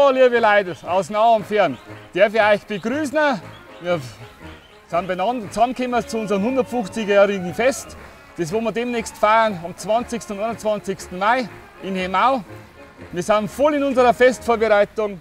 So, liebe Leute aus nah und fern, darf ich euch begrüßen. Wir sind beieinander zusammengekommen zu unserem 150-jährigen Fest. Das wollen wir demnächst feiern am 20. und 21. Mai in Hemau. Wir sind voll in unserer Festvorbereitung.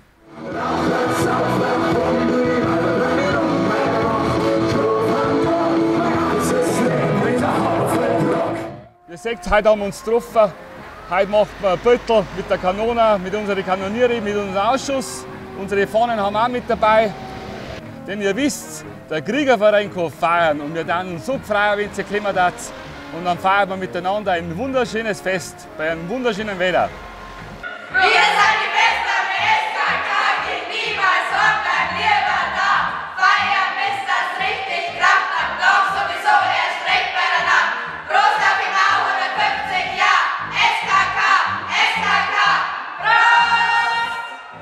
Ihr seht, heute haben wir uns getroffen. Heute macht man ein Büttel mit der Kanone, mit unseren Kanoniere, mit unserem Ausschuss. Unsere Fahnen haben wir auch mit dabei. Denn ihr wisst, der Kriegerverein kann feiern und wir dann uns so freuen, wenn ihr kommen wollt. Und dann feiern wir miteinander ein wunderschönes Fest bei einem wunderschönen Wetter. Wir sind die Bester mit SKK, geht niemals und bleibt lieber da. Feiern, bis das richtig kracht, am Dorf sowieso erst recht bei der Nacht. Prost auf Hemau, 150 Jahre, SKK, SKK, Prost!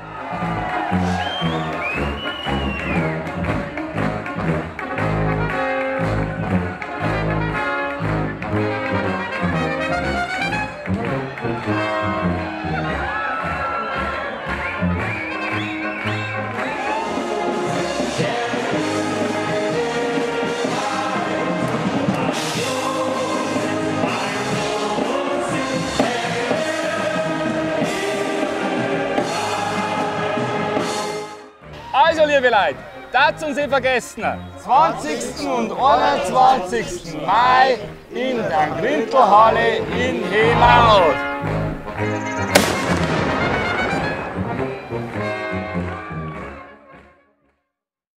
Also, liebe Leute, das uns nicht vergessen. 20. und 21. Mai in der Grintelhalle in Hemau.